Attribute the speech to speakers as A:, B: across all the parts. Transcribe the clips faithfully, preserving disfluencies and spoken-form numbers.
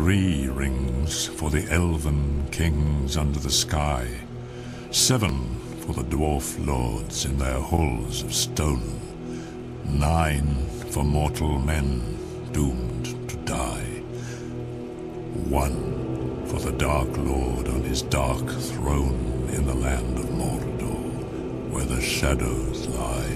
A: Three rings for the elven kings under the sky, seven for the dwarf lords in their halls of stone, nine for mortal men doomed to die, one for the Dark Lord on his dark throne in the land of Mordor, where the shadows lie.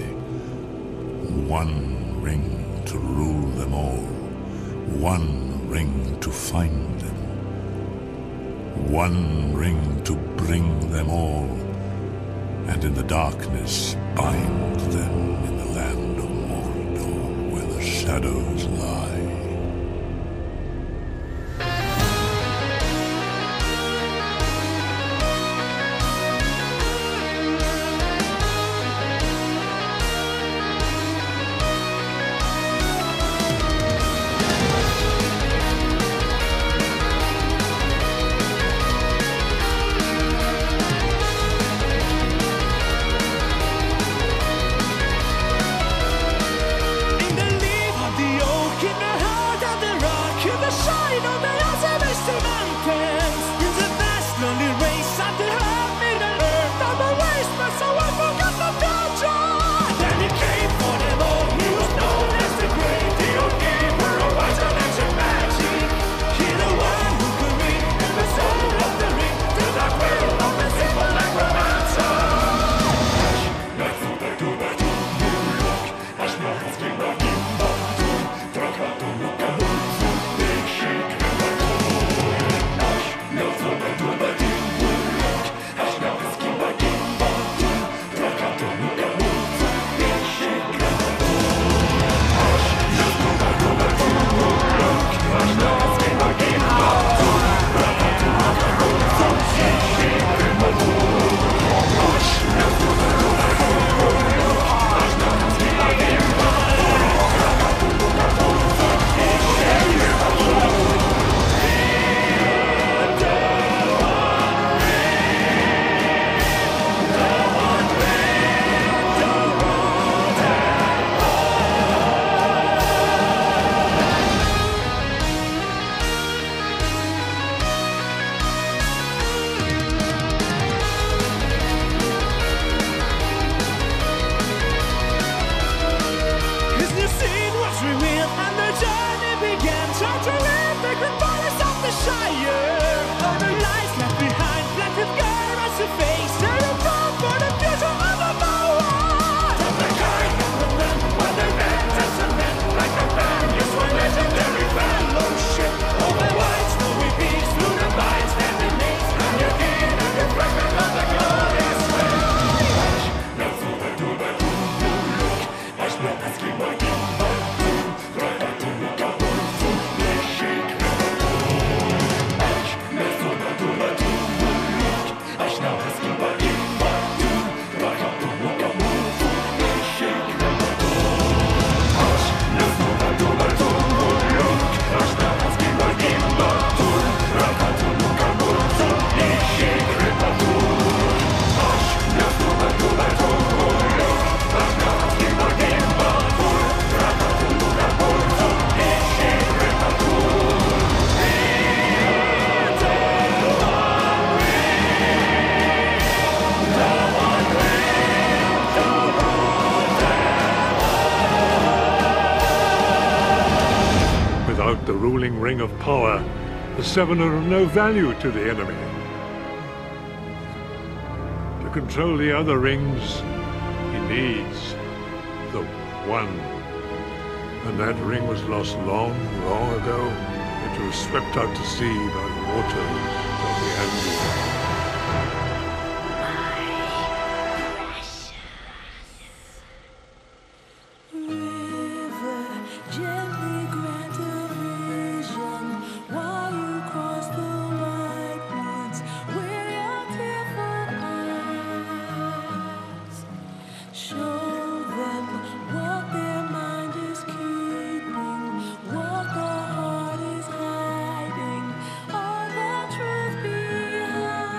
A: One ring to rule them all, one ring to find them, one ring to bring them all, and in the darkness bind them in the land of Mordor, where the shadows lie.
B: The ruling ring of power, the seven are of no value to the enemy. To control the other rings, he needs the one. And that ring was lost long, long ago. It was swept out to sea by the waters of the Andes.
C: What the heart is hiding, all the truth behind.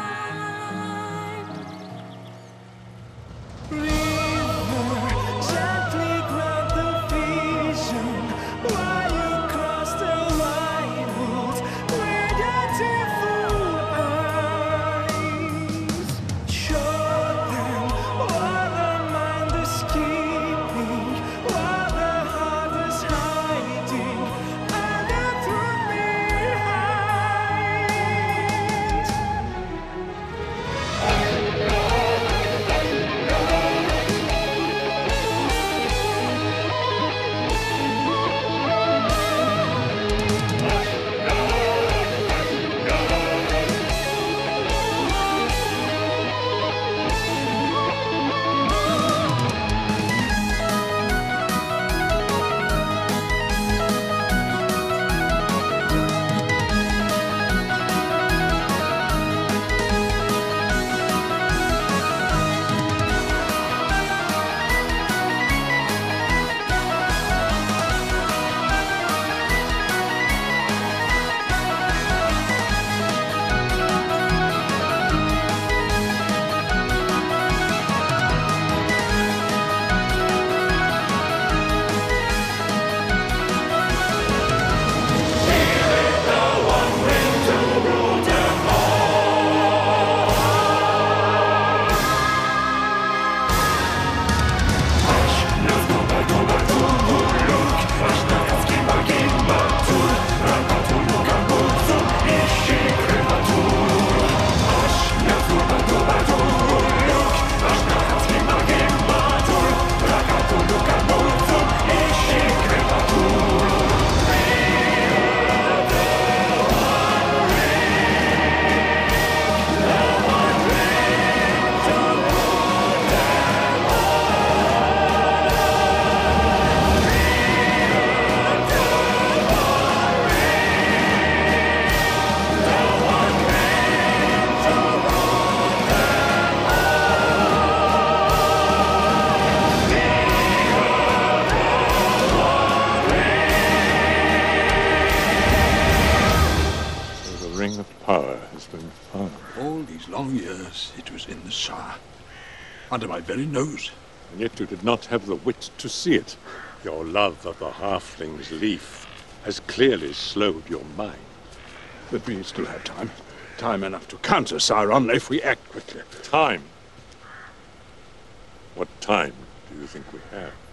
B: of fire.
C: All these long years, it was in the Shire. Under my very nose.
B: And yet you did not have the wit to see it. Your love of the halfling's leaf has clearly slowed your mind.
C: But we still have time. Time enough to counter Sauron if we act quickly.
B: Time? What time do you think we have?